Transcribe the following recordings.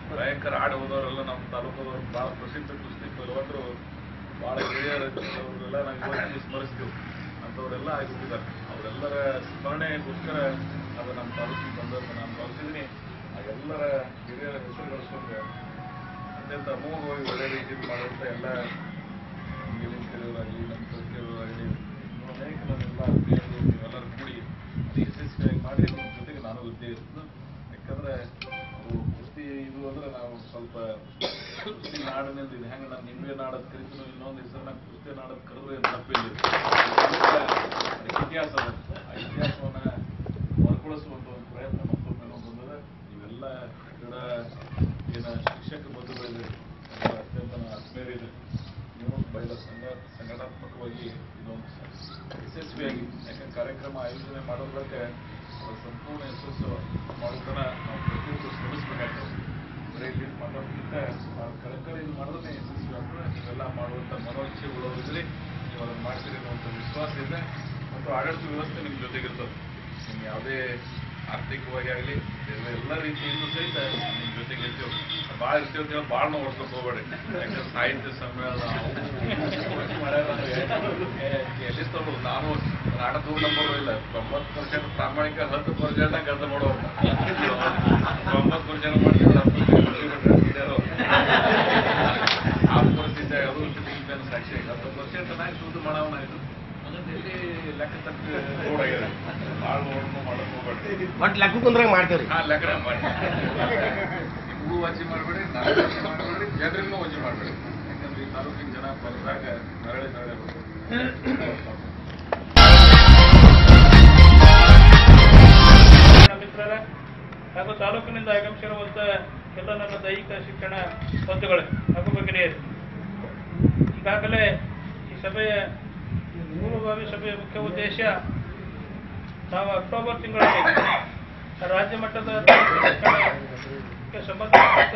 ಭಯಂಕರ ಆಡ ಹೋದವರೆಲ್ಲ ನಮ್ಮ ತಾಲೂಕದವರು ಭಾಳ ಪ್ರಸಿದ್ಧ ಕುಸ್ತಿ ಪೈಲ್ವಾನರು ಭಾಳ ಹಿರಿಯರೆಲ್ಲ ನಾವು ಇವತ್ತಿಗೆ ಸ್ಮರಿಸ್ತೀವಿ ಅಂಥವರೆಲ್ಲ ಆಗಿಬಿಟ್ಟಿದ್ದಾರೆ. ಅವರೆಲ್ಲರ ಸ್ಮರಣೆಗೋಸ್ಕರ ಅದು ನಮ್ಮ ತಾಲೂಕಿಗೆ ಬಂದದ್ದು ನಾನು ಭಾವಿಸಿದ್ದೀನಿ. ಆ ಎಲ್ಲರ ಹಿರಿಯರ ಹೆಸರು ಗಳಿಸ್ಕೊಂಡು ಅತ್ಯಂತ ಅಮೋಘವಾಗಿ ಒಳ್ಳೆ ರೀತಿಯಲ್ಲಿ ಮಾಡುವಂಥ ಎಲ್ಲ ಇಂಜಿನಿಯರಿಂಗ್ ಕಲಿಯೋರಾಗಲಿ ನಮ್ಮ ಕಲಿಯೋರಾಗಲಿ ಅನೇಕ ನನ್ನೆಲ್ಲ ಪ್ರಿಯರು ನೀವೆಲ್ಲರೂ ಕೂಡಿ ಅದು ಯಶಸ್ವಿಯಾಗಿ ಮಾಡಿ ನಿಮ್ಮ ಜೊತೆಗೆ ನಾನು ಇದ್ದೇ ಇರ್ತದೆ. ಯಾಕಂದರೆ ಅದು ಕುಸ್ತಿ ಇದು ಅಂದರೆ ನಾವು ಸ್ವಲ್ಪ ಕುಸ್ತಿ ನಾಡಿನಿಂದ ಇದು ಹೆಂಗೆ ನಾನು ನಿಂಬೆ ನಾಡೋದು ಕರಿತೀನೋ ಇನ್ನೊಂದು ಹೆಸರು ನಾನು ಕುಸ್ತಿ ನಾಡೋದು ಕರೆದ್ರೆ ತಪ್ಪಿಲ್ಲ. ಇತಿಹಾಸ ಅದ ಆ ಇತಿಹಾಸವನ್ನು ಮರುಕಳಿಸುವಂಥ ಒಂದು ಪ್ರಯತ್ನ ಮತ್ತೊಮ್ಮೆ ಬಂದಿದೆ. ಇವೆಲ್ಲ ಕ್ರೀಡಾ ಏನು ಶಿಕ್ಷಕ ಬಂಧುಗಳಿದೆ ಅತ್ಯಂತ ಆತ್ಮೀಯರಿದೆ. ನೀವು ಬಯಲ ಸಂಘಟನಾತ್ಮಕವಾಗಿ ಇದೊಂದು ಯಶಸ್ವಿಯಾಗಿ ಯಾಕಂದ್ರೆ ಕಾರ್ಯಕ್ರಮ ಆಯೋಜನೆ ಮಾಡೋದಕ್ಕೆ ಸಂಪೂರ್ಣ ಯಶಸ್ಸು ಮಾಡೋದನ್ನ ನಾವು ಪ್ರತಿಯೊಂದು ಸ್ಮರಿಸಬೇಕಾಗ್ತದೆ. ಬರೀ ಇಲ್ಲಿ ಮಾಡೋದಕ್ಕಿಂತ ಕಳಕಳಿಯಿಂದ ಮಾಡಿದ್ರೆ ಯಶಸ್ವಿ ಆಗ್ತದೆ. ನೀವೆಲ್ಲ ಮಾಡುವಂಥ ಮನೋಚ್ಛೆ ಉಳ್ಳೋದಿದ್ರೆ ನೀವು ಅದನ್ನು ಮಾಡ್ತೀರಿ ಅನ್ನುವಂಥ ವಿಶ್ವಾಸ ಇದೆ. ಮತ್ತು ಆಡಳಿತ ವ್ಯವಸ್ಥೆ ನಿಮ್ಮ ಜೊತೆಗಿರ್ತದೆ. ನಿಮ್ಗೆ ಯಾವುದೇ ಆರ್ಥಿಕವಾಗಿ ಆಗಲಿ ಎಲ್ಲ ರೀತಿಯಿಂದ ಸಹಿತ ನಿಮ್ಮ ಜೊತೆಗೆ ಇರ್ತೀವಿ. ಭಾಳ ಇರ್ತೀವಿ ಅಂತ ಹೇಳಿ ಭಾಳ ನಾವು ಓಡ್ಕೊಂಡು ಹೋಗ್ಬೇಡಿ. ಯಾಕಂದ್ರೆ ಸಾಹಿತ್ಯ ಸಮ್ಮೇಳನ ಎಲ್ಲಿ ತಗೊಳ್ಳೋದು ನಾನು ನಾಡ ದೂರ ನಂಬರು ಇಲ್ಲ. 90% ಪ್ರಾಮಾಣಿಕ 10% ಕೆಲಸ ಮಾಡೋರು 90% ಮಾಡ್ತಾರೆ ಆ ಪರಿಸ್ಥಿತಿ ಅದು ಸಾಕ್ಷಿ 10% ನಾಯಿ ಸುದ್ದು ಮಾಡೋಣ ಇದು ಲೆಕ್ಕ ತಪ್ಪಿ ರೋಡಾಗ್ಯದ ಭಾಳ ನೋಡ್ಕೊಂಡು ಮಾಡೋದು ಹೋಗ್ಬೇಡಿ. ಬಟ್ ಲೆಕ್ಕ ಕುಂದ್ರಾಗ ಮಾಡ್ತೀವಿ. ಹಾಂ ಲೆಕ್ಕ ಮಾಡಿ ನಿಮಗೂ ವಜೆ ಮಾಡಬೇಡಿ, ನಾನು ವಜೆ ಮಾಡಬೇಡಿ, ಜನರಿಗೂ ವಜೆ ಮಾಡಬೇಡಿ. ಯಾಕಂದ್ರೆ ಈ ತಾಲೂಕಿನ ಜನ ಬಂದಾಗ ನರಳಿ ಮಿತ್ರರ ಹಾಗೂ ತಾಲೂಕಿನಿಂದ ಆಗಮಿಸಿರುವಂಥ ಎಲ್ಲ ನನ್ನ ದೈಹಿಕ ಶಿಕ್ಷಣ ಬಂಧುಗಳು ಹಾಗೂ ಭಗಿನಿಯರು, ಈಗಾಗಲೇ ಈ ಸಭೆಯ ಪೂರ್ವಭಾವಿ ಸಭೆಯ ಮುಖ್ಯ ಉದ್ದೇಶ ನಾವು ಅಕ್ಟೋಬರ್ ತಿಂಗಳಲ್ಲಿ ರಾಜ್ಯ ಮಟ್ಟದ ಸಂಬಂಧಪಟ್ಟ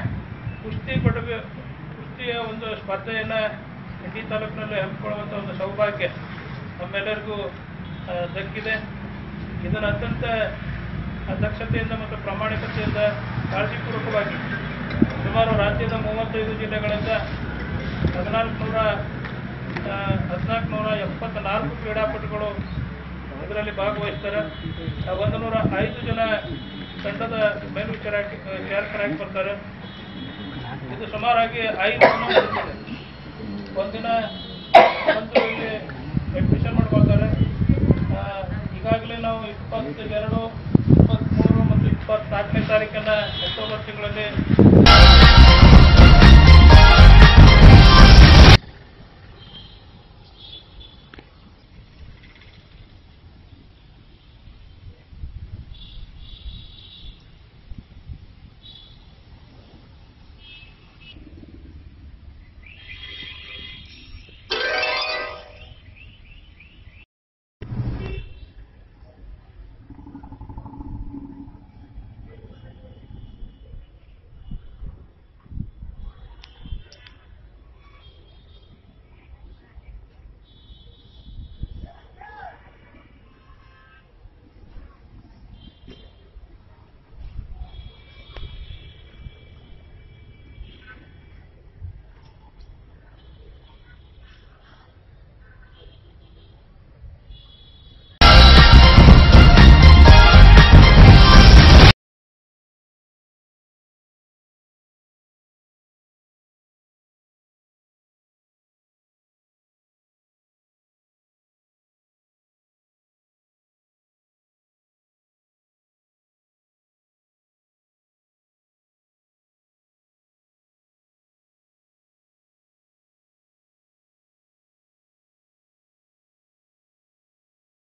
ಕುಸ್ತಿಯ ಒಂದು ಸ್ಪರ್ಧೆಯನ್ನು ಇಂಡಿ ತಾಲೂಕಿನಲ್ಲಿ ಹಮ್ಮಿಕೊಳ್ಳುವಂಥ ಒಂದು ಸೌಭಾಗ್ಯ ನಮ್ಮೆಲ್ಲರಿಗೂ ದಕ್ಕಿದೆ. ಇದನ್ನು ಅತ್ಯಂತ ದಕ್ಷತೆಯಿಂದ ಮತ್ತು ಪ್ರಾಮಾಣಿಕತೆಯಿಂದ ಕಾಳಜಿಪೂರ್ವಕವಾಗಿ ಸುಮಾರು ರಾಜ್ಯದ 35 ಜಿಲ್ಲೆಗಳಿಂದ 1474 ಕ್ರೀಡಾಪಟುಗಳು ಇದರಲ್ಲಿ ಭಾಗವಹಿಸ್ತಾರೆ. 105 ಜನ ತಂಡದ ಮೇಲ್ವಿಚಾರಕರಾಗಿ ಬರ್ತಾರೆ. ಇದು ಸುಮಾರಾಗಿ 5 ದಿನ ಒಂದಿನ ಬಂದು ಇಲ್ಲಿ ಅಡ್ಮಿಷನ್ ಮಾಡ್ಕೊಳ್ತಾರೆ. ಈಗಾಗಲೇ ನಾವು 22, 23 ಮತ್ತು 24ನೇ ತಾರೀಕನ್ನು ಅಕ್ಟೋಬರ್ ತಿಂಗಳಲ್ಲಿ